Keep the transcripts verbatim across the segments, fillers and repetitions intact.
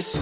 minutes.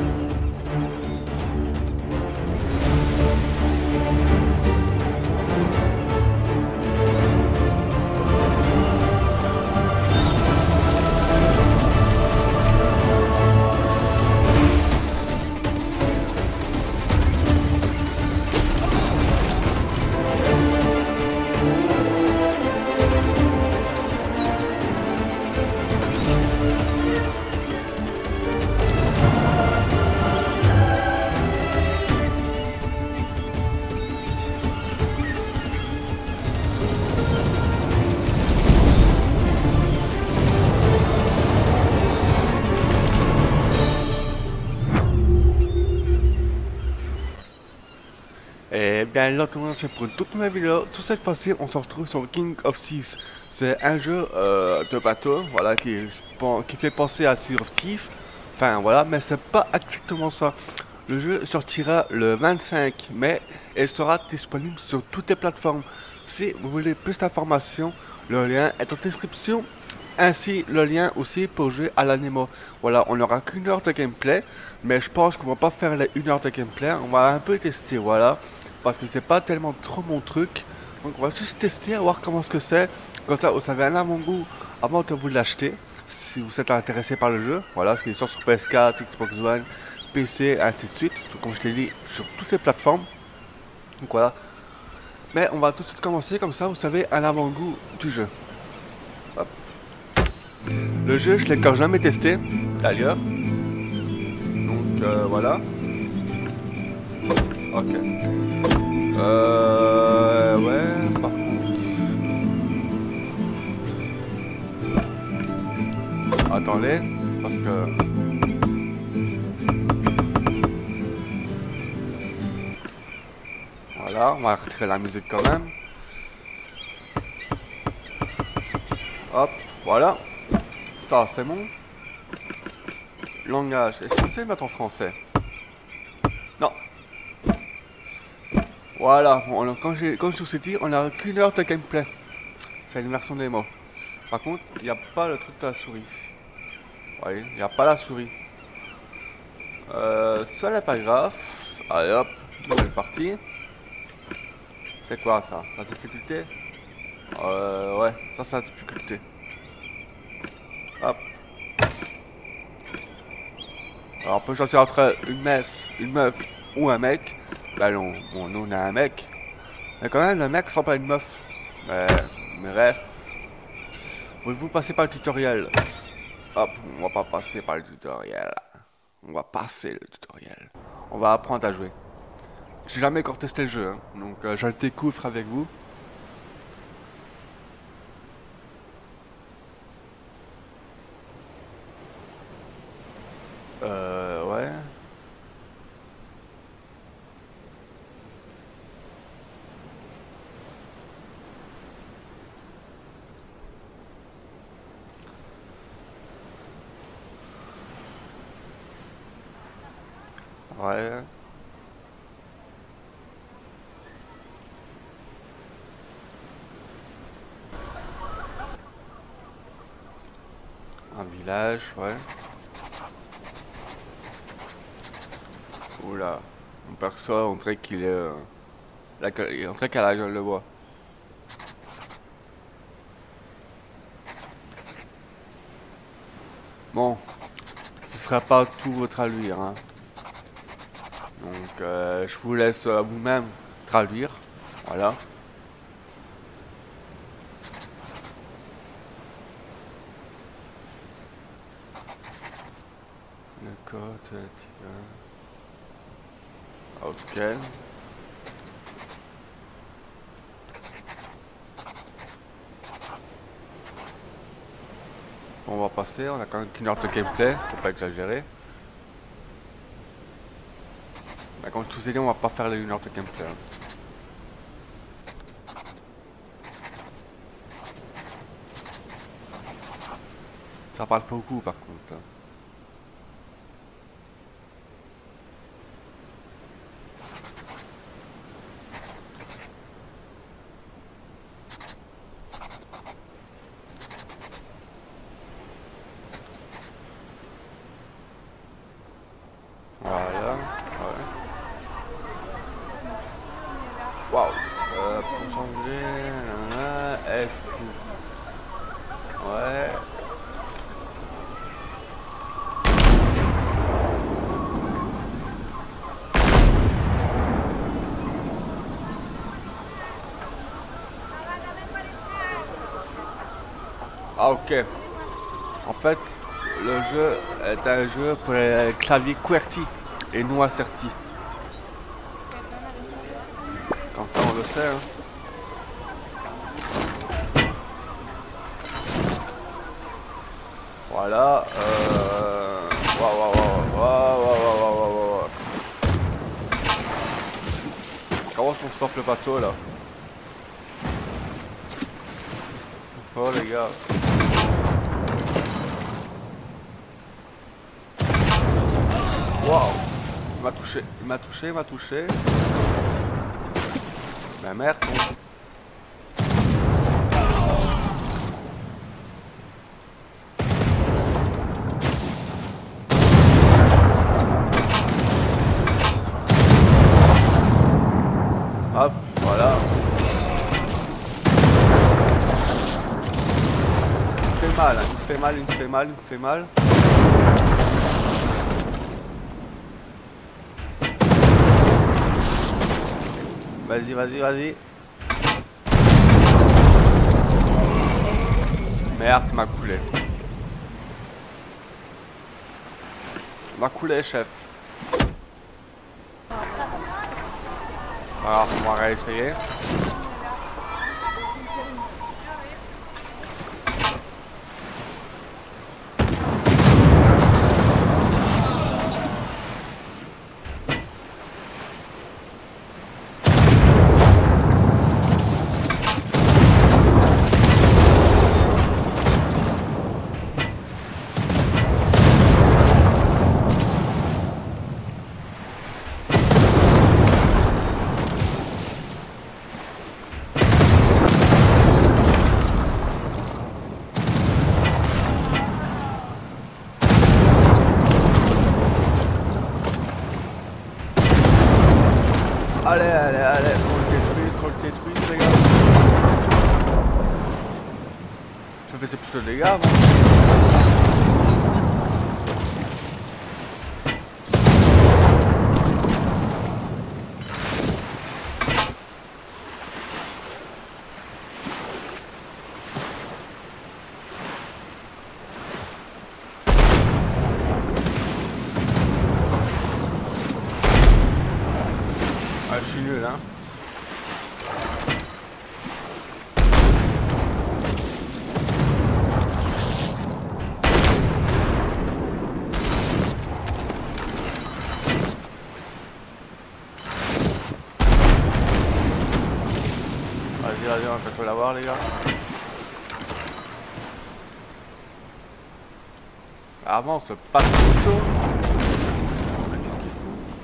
Et bien là tout le monde, c'est pour une toute nouvelle vidéo. Toute cette fois-ci on se retrouve sur King of Thieves. C'est un jeu euh, de bateau, voilà, qui, qui fait penser à Sea of Thieves. Enfin voilà, mais c'est pas exactement ça. Le jeu sortira le vingt-cinq mai et sera disponible sur toutes les plateformes. Si vous voulez plus d'informations, le lien est en description. Ainsi le lien aussi pour jouer à l'animo. Voilà, on n'aura qu'une heure de gameplay, mais je pense qu'on va pas faire les une heure de gameplay. On va un peu tester, voilà, parce que c'est pas tellement trop mon truc. Donc on va juste tester, voir comment ce que c'est. Comme ça, vous savez un avant-goût avant de vous l'acheter, si vous êtes intéressé par le jeu. Voilà, ce qui est sur P S quatre, Xbox One, P C, ainsi de suite. Comme je l'ai dit, sur toutes les plateformes. Donc voilà. Mais on va tout de suite commencer, comme ça, vous savez un avant-goût du jeu. Hop. Le jeu, je l'ai encore jamais testé, d'ailleurs. Donc euh, voilà. Ok. Euh... Ouais, par contre... Attendez, parce que... Voilà, on va retirer la musique quand même. Hop, voilà. Ça, c'est bon. Langage, est-ce que c'est mettre en français? Non. Voilà, bon, quand, comme je vous ai dit, on n'a qu'une heure de gameplay. C'est une version démo. Par contre, il n'y a pas le truc de la souris. Vous voyez, il n'y a pas la souris. Euh, ça n'est pas grave. Allez hop, nouvelle partie. C'est quoi ça? La difficulté? Euh, ouais, ça c'est la difficulté. Hop. Alors on peut choisir entre une meuf, une meuf ou un mec. Bah non, bon, nous on a un mec. Mais quand même, le mec sera pas une meuf. Mais, mais bref. Voulez-vous passer par le tutoriel? Hop, on va pas passer par le tutoriel. On va passer le tutoriel. On va apprendre à jouer. J'ai jamais encore testé le jeu, hein, donc euh, je le découvre avec vous. Euh, ouais. Ouais. Un village, ouais. Oula. Mon perso, on dirait qu'il est... Euh, la gueule- on dirait qu'elle a la gueule de bois. Bon. Ce sera pas tout à traduire, hein. Donc, euh, je vous laisse à vous-même traduire. Voilà. Le code, ok. On va passer, on a quand même qu'une heure de gameplay, faut pas exagérer. Mais comme je vous ai dit, on va pas faire les une heure de gameplay. Hein. Ça parle pas beaucoup par contre. Hein. Pour changer, nanana, F. Ouais. Ah ok. En fait, le jeu est un jeu pour les claviers QWERTY et non ACERTY. Comme ça on le sait. Hein. Voilà. Euh... Waouh, waouh, waouh, waouh, waouh, waouh, waouh, waouh. Comment on sort le bateau là? Oh les gars. Waouh. Il m'a touché, il m'a touché, il m'a touché. Ma merde. Hop, voilà. Il me fait mal, hein. Il me fait mal, il me fait mal, il me fait mal. Vas-y, vas-y, vas-y. Merde, m'a coulé. M'a coulé, chef. Alors, on va réessayer. Allez, allez, allez, qu'on le détruise, qu'on le détruise, les gars. Ça faisait plus de dégâts avant. Ah, je suis nul, hein. Vas-y, vas-y, on va peut-être l'avoir, les gars. Avance, pas tout tôt. Qu'est-ce qu'il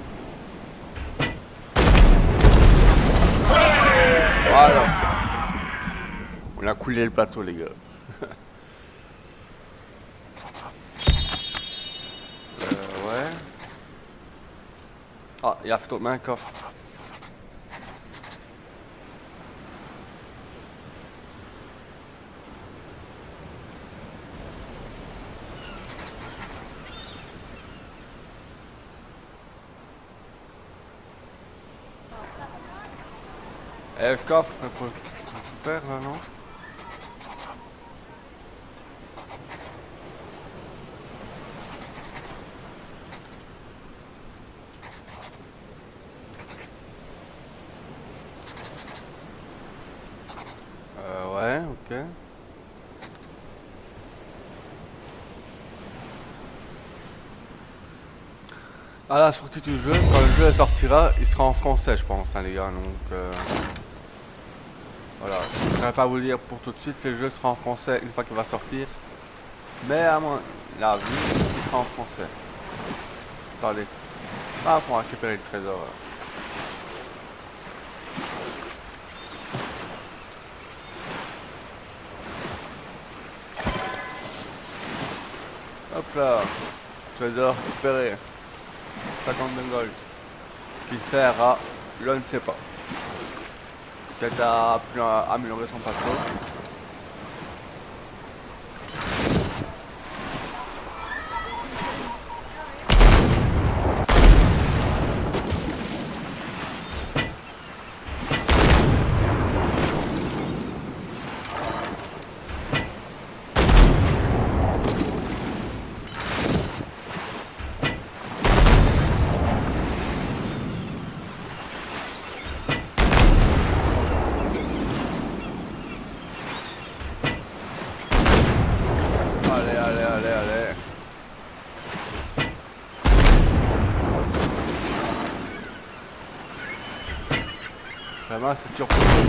fout? Voilà. On a coulé le bateau, les gars. euh, ouais. Ah, il y a photo de main coffre. Eh, le coffre, faut faire là, non? Euh, ouais, ok. À la sortie du jeu, quand le jeu sortira, il sera en français, je pense, hein, les gars, donc... Euh... Voilà, je ne vais pas vous le dire pour tout de suite, si le jeu sera en français une fois qu'il va sortir. Mais à mon avis, il sera en français. Attendez. Ah, pour récupérer le trésor. Là. Hop là. Trésor récupéré. cinquante-deux gold. Qui sert à... je ne sais pas. peut-être à, à améliorer son bateau. Vraiment, c'est dur pour eux.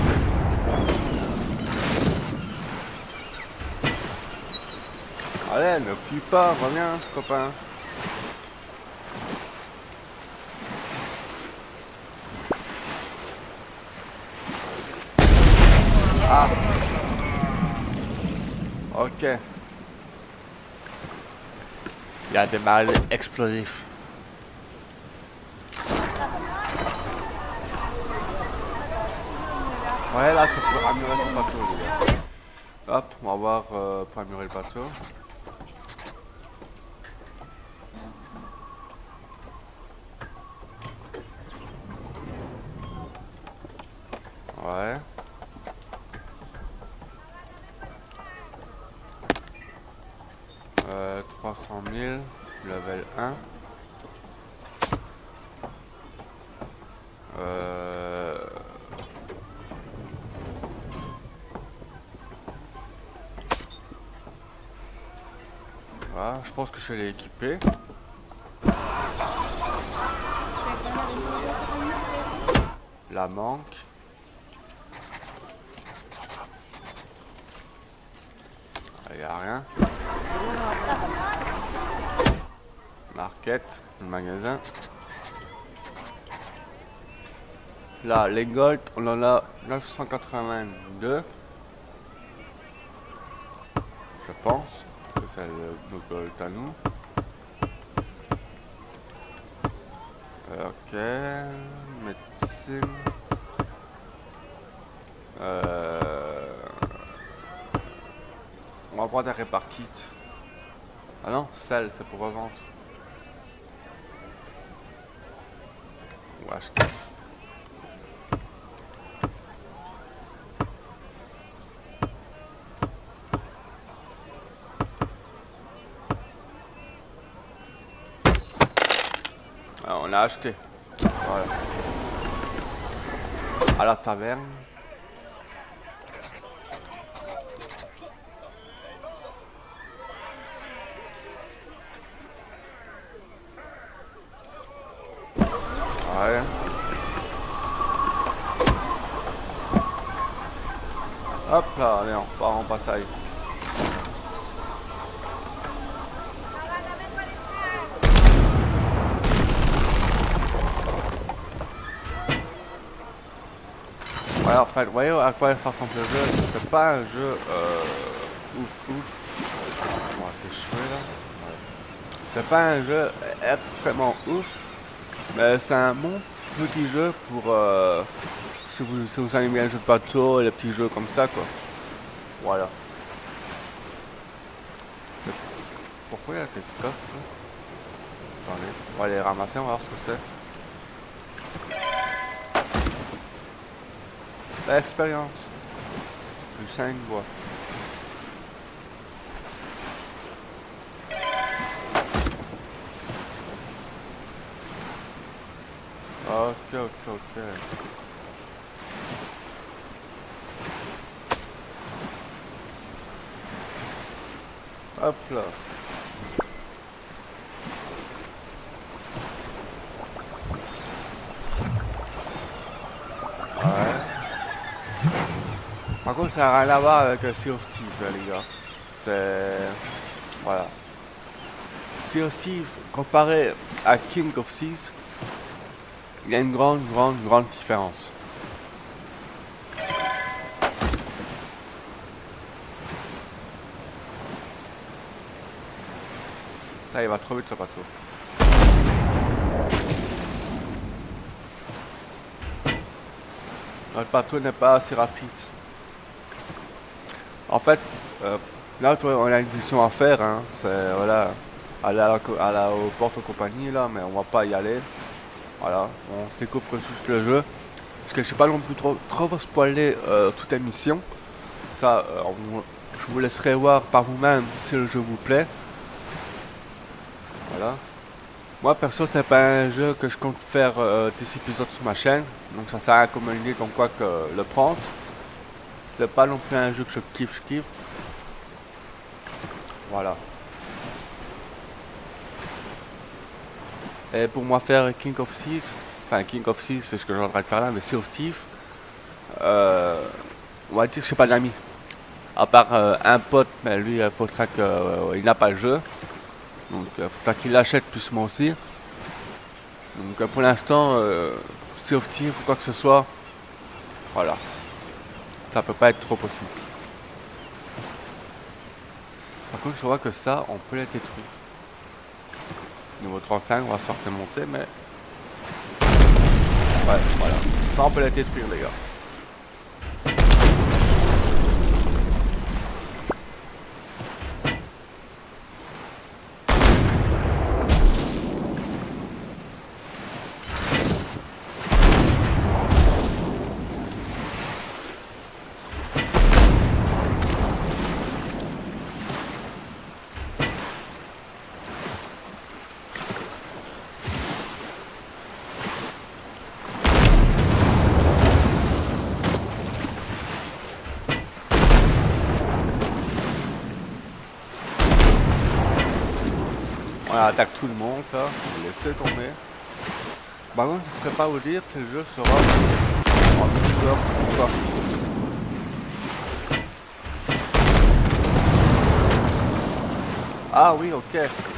Allez, ne fuis pas, reviens, copain. Ah. Ok. Il y a des balles explosifs. Ouais, là c'est pour améliorer son bateau, les gars. Hop, on va voir euh, pour améliorer le bateau. Ouais. Euh, trois cent mille, level un. Euh... Voilà, je pense que je l'ai équipé. La manque. Il n'y a rien. Market, le magasin. Là, les gold, on en a neuf cent quatre-vingt-deux. Je pense que c'est le gold à nous. Ok, médecine. Euh... On va prendre un répar kit. Ah non, sel, c'est pour revendre. On va acheter. Alors, on a acheté. Voilà. À la taverne. Ouais. Hop là, allez, on part en bataille. Ouais, en fait, vous voyez à quoi ça ressemble le jeu. C'est pas un jeu euh, ouf ouf. On va s'échouer là. Ouais. C'est pas un jeu extrêmement ouf. Mais c'est un bon petit jeu pour euh, si, vous, si vous aimez bien le jeu de bateau, les petits jeux comme ça quoi. Voilà. Pourquoi il y a des coffres là? Attendez, on va les ramasser, on va voir ce que c'est. L'expérience. Du cinq bois. Ok, ok, ok. Hop là. Ouais. Par contre, ça n'a rien à voir avec Sea of Thieves, les gars. C'est... Voilà. Sea of Thieves, comparé à King of Seas, il y a une grande, grande, grande différence. Là, il va trop vite ce bateau. Notre bateau n'est pas assez rapide. En fait, euh, là, toi, on a une mission à faire. Hein. C'est voilà, aller à la, à la, aux portes aux compagnies là, mais on va pas y aller. Voilà, on découvre juste le jeu. Parce que je sais pas non plus trop, trop spoiler euh, toute la mission. Ça, euh, on, je vous laisserai voir par vous-même si le jeu vous plaît. Voilà. Moi perso, c'est pas un jeu que je compte faire euh, des épisodes sur ma chaîne. Donc ça sert à rien comme une idée comme quoi que le prendre. C'est pas non plus un jeu que je kiffe, je kiffe. Voilà. Et pour moi faire King of Seas, enfin King of Seas c'est ce que j'ai en train de faire là, mais Sea of Thieves, euh, on va dire que je suis pas d'amis. À part euh, un pote, mais lui il faudra que euh, il n'a pas le jeu. Donc il euh, faudra qu'il l'achète plus moi aussi. Donc euh, pour l'instant, euh, Sea of Thieves ou quoi que ce soit, voilà. Ça peut pas être trop possible. Par contre je vois que ça, on peut les détruire. Niveau trente-cinq, on va sortir monter, mais... Ouais, voilà. Ça on peut les détruire les gars. On attaque tout le monde là, on laisse tomber. Par contre, je ne saurais pas vous dire si le jeu sera en multijoueur ou pas. Ah oui, ok.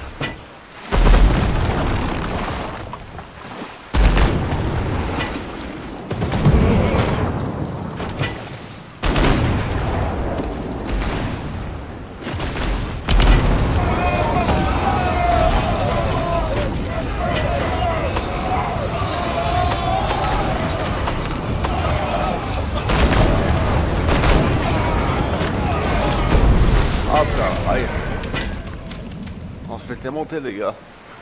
Hop là, allez. On se fait démonter les gars.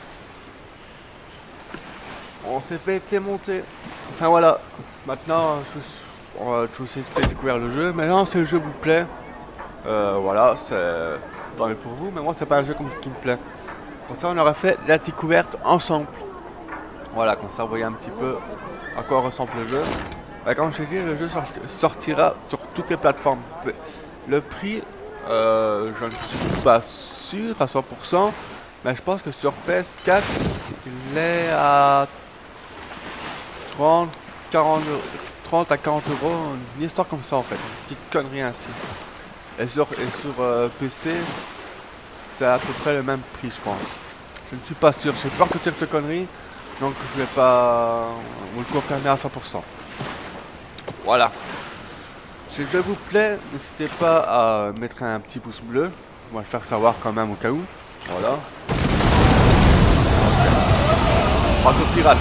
On s'est fait démonter. Enfin voilà. Maintenant, je, on va tous essayer de découvrir le jeu. Maintenant, si le jeu vous plaît, euh, voilà, c'est tant mieux pour vous. Mais moi, c'est pas un jeu qui me plaît. Comme ça, on aurait fait la découverte ensemble. Voilà, comme ça, vous voyez un petit peu à quoi ressemble le jeu. Et comme je l'ai dit, le jeu sortira sur toutes les plateformes. Le prix, euh, je ne suis pas sûr à cent pour cent, mais je pense que sur P S quatre, il est à trente, quarante, trente à quarante euros, une histoire comme ça en fait, une petite connerie ainsi. Et sur, et sur euh, P C, c'est à peu près le même prix, je pense. Je ne suis pas sûr, j'ai peur que tu aies cette connerie, donc je vais pas vous le confirmer à cent pour cent. Voilà. Si le jeu vous plaît, n'hésitez pas à mettre un petit pouce bleu. On va le faire savoir quand même au cas où. Voilà. Bateau pirate.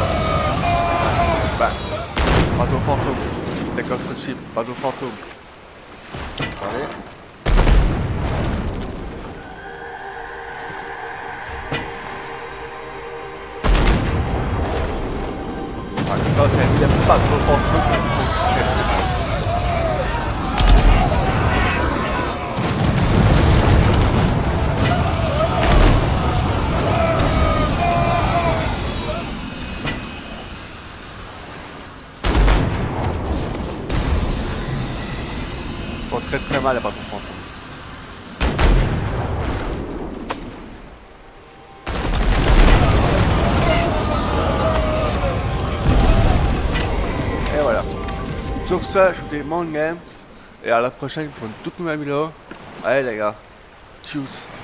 Ben, bateau fantôme. C'est Ghost Ship. Bateau fantôme. Allez. Ah, ça, c'est un bateau fantôme. Très très mal à pas comprendre. Et voilà. Sur ça, je vous dis mon games et à la prochaine pour une toute nouvelle vidéo. Allez les gars, tchuss.